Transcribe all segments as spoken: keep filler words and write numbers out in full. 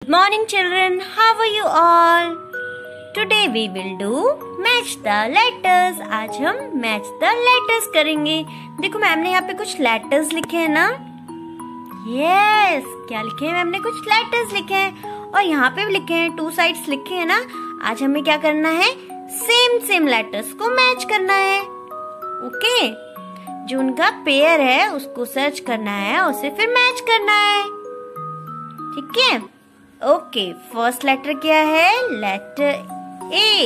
Good morning children, how are you all? Today we will do match the letters. आज हम match the letters करेंगे। देखो ma'am ने यहाँ पे कुछ letters लिखे हैं ना? Yes, क्या लिखे हैं मैम ने? कुछ letters लिखे हैं और यहाँ पे भी लिखे हैं, two sides लिखे हैं ना। आज हमें क्या करना है? Same same letters को match करना है। Okay okay? जो उनका पेयर है उसको सर्च करना है, उसे फिर मैच करना है। ठीक है? ओके, फर्स्ट लेटर क्या है? Letter A.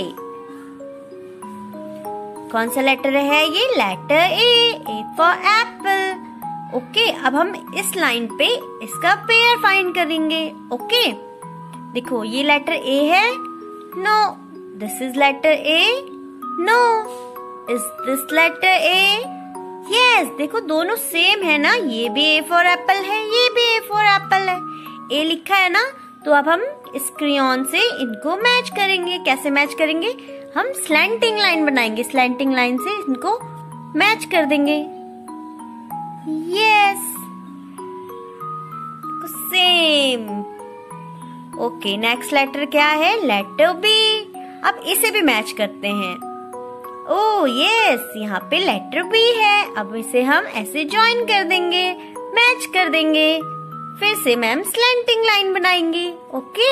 कौन सा लेटर है ये? Letter A. A for apple. Okay, अब हम इस लाइन पे इसका पेयर फाइंड करेंगे। ओके, देखो ये लेटर ए है। No, this is letter A. No, is this letter A? Yes, देखो दोनों सेम है ना। ये भी ए फॉर एप्पल है, ये भी ए फॉर एप्पल है। ए लिखा है ना, तो अब हम इस क्रेयॉन से इनको मैच करेंगे। कैसे मैच करेंगे? हम स्लैंटिंग लाइन बनाएंगे। स्लैंटिंग लाइन से इनको मैच कर देंगे। Yes, same. Okay, next letter क्या है? Letter B. अब इसे भी मैच करते हैं। ओह यस, यहाँ पे लेटर बी है। अब इसे हम ऐसे ज्वाइन कर देंगे, मैच कर देंगे। फिर से मैम स्लैंटिंग लाइन बनाएंगे। Okay,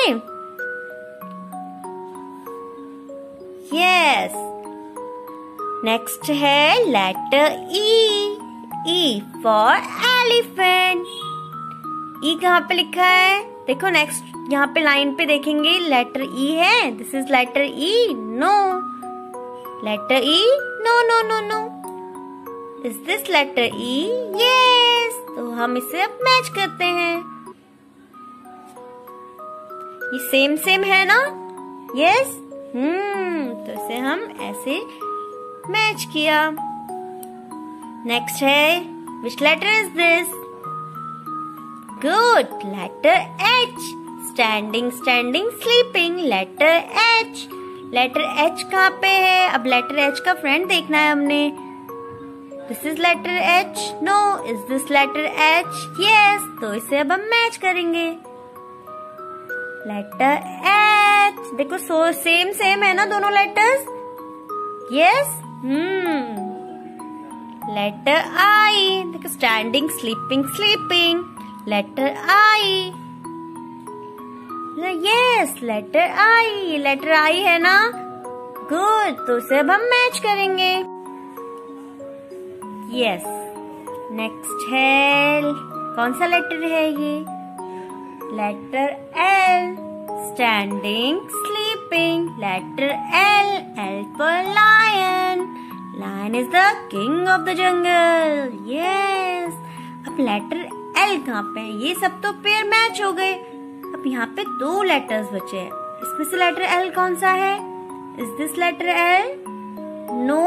yes. नेक्स्ट है letter E. E for elephant. E कहाँ पे लिखा है? देखो नेक्स्ट यहाँ पे लाइन पे देखेंगे, लेटर ई है। This is letter E. No, letter E. No no no no. Is this letter E? Yes. तो हम इसे अब मैच करते हैं। ये सेम सेम है ना? यस। हम्म तो इसे हम ऐसे मैच किया। नेक्स्ट है, which letter is this? Good, letter H. Standing standing sleeping, letter H. Letter H कहाँ पे है? अब लेटर एच का फ्रेंड देखना है हमने। This is letter H. No, is this letter H? Yes. तो इसे अब हम मैच करेंगे। लेटर एच, देखो सो सेम सेम है ना दोनों letters? Yes. Hmm letter I. देखो standing sleeping sleeping, letter I. Yes, letter I. ये लेटर आई है ना? गुड, तो इसे अब हम मैच करेंगे। यस। नेक्स्ट है, कौन सा लेटर है ये? Letter L. Standing sleeping, letter L. L for lion. Lion is the king of the jungle. Yes. अब लेटर एल कहाँ पे है? ये सब तो पेयर मैच हो गए। अब यहाँ पे दो लेटर्स बचे हैं। इसमें से लेटर एल कौन सा है? Is this letter L? No,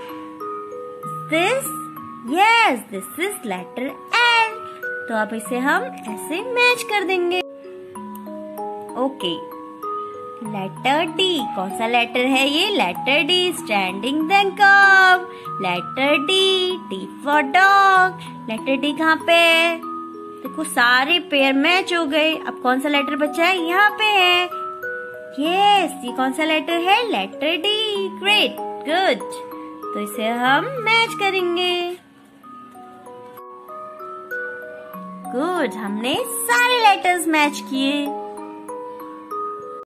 this? Yes, this is letter L. तो अब इसे हम ऐसे मैच कर देंगे। Okay, letter D. कौन सा लेटर है ये? Letter D. Standing then curve, letter D. D for dog. Letter D कहाँ पे है? देखो सारे पेयर मैच हो गए। अब कौन सा लेटर बचा है? यहाँ पे है। यस, ये कौन सा लेटर है? Letter D. Great, good. तो इसे हम मैच करेंगे। गुड, हमने सारे लेटर्स मैच किए।